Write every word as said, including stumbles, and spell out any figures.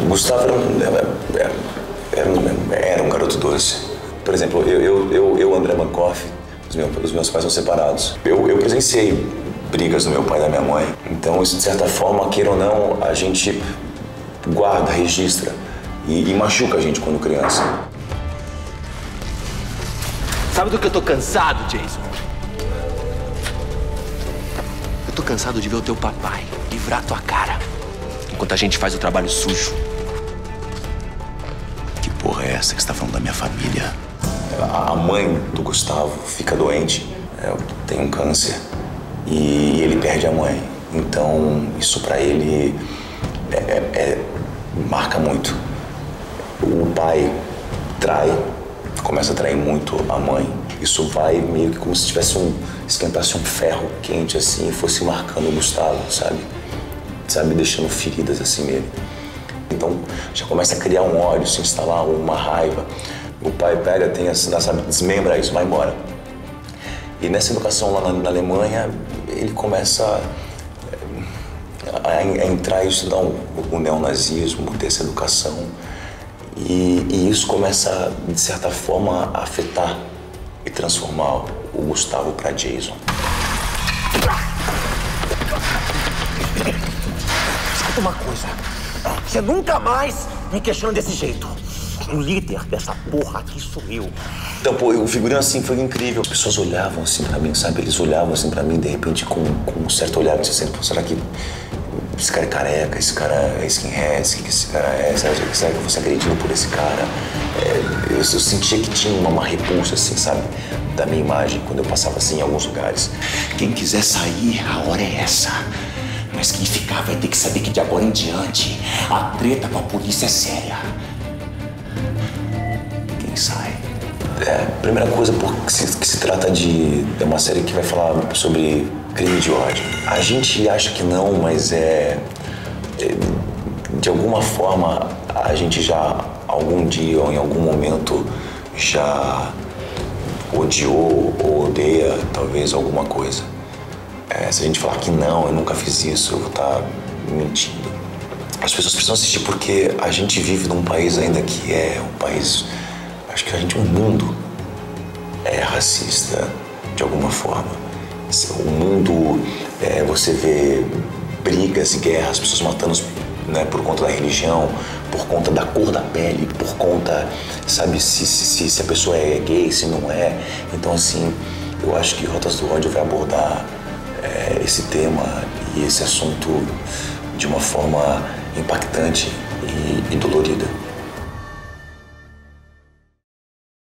O Gustavo era um, era, era, um, era um garoto doce. Por exemplo, eu, eu, eu, eu André Mankoff, os meus, os meus pais são separados. Eu, eu presenciei brigas do meu pai e da minha mãe. Então, isso, de certa forma, queira ou não, a gente guarda, registra e, e machuca a gente quando criança. Sabe do que eu tô cansado, Jason? Eu tô cansado de ver o teu papai livrar tua cara enquanto a gente faz o trabalho sujo. Que porra é essa que você tá falando da minha família? A mãe do Gustavo fica doente, é, tem um câncer e ele perde a mãe. Então, isso pra ele é, é, é, marca muito. O pai trai, começa a trair muito a mãe. Isso vai meio que como se tivesse um... esquentasse um ferro quente, assim, e fosse marcando o Gustavo, sabe? Sabe, deixando feridas, assim, nele. Então, já começa a criar um ódio, se instalar uma raiva. O pai pega, tem assim, sabe, desmembra isso, vai embora. E nessa educação lá na, na Alemanha, ele começa a, a, a entrar e estudar o, o neonazismo, ter essa educação. E, e isso começa, de certa forma, a afetar e transformar o Gustavo para Jason. Escuta uma coisa, você nunca mais me questiona desse jeito. O líder dessa porra aqui sou eu. Então, pô, o figurino assim foi incrível. As pessoas olhavam assim pra mim, sabe? Eles olhavam assim pra mim, de repente, com, com um certo olhar, dizendo, pô, será que esse cara é careca, esse cara é skinhead, o que esse cara é? Será, será que eu vou ser agredido por esse cara? É, eu, eu sentia que tinha uma, uma repulsa, assim, sabe? Da minha imagem, quando eu passava assim em alguns lugares. Quem quiser sair, a hora é essa. Mas quem ficar vai ter que saber que de agora em diante, a treta com a polícia é séria. Quem sai? É, primeira coisa, porque se, que se trata de, de uma série que vai falar sobre crime de ódio. A gente acha que não, mas é, é... De alguma forma, a gente já, algum dia ou em algum momento, já odiou ou odeia, talvez, alguma coisa. É, se a gente falar que não, eu nunca fiz isso, eu vou estar mentindo. As pessoas precisam assistir porque a gente vive num país ainda que é um país... Acho que a gente, o mundo é racista de alguma forma. O mundo, é, você vê brigas e guerras, pessoas matando, né, por conta da religião, por conta da cor da pele, por conta, sabe, se, se, se a pessoa é gay, se não é. Então, assim, eu acho que Rotas do Ódio vai abordar é, esse tema e esse assunto de uma forma impactante e, e dolorida.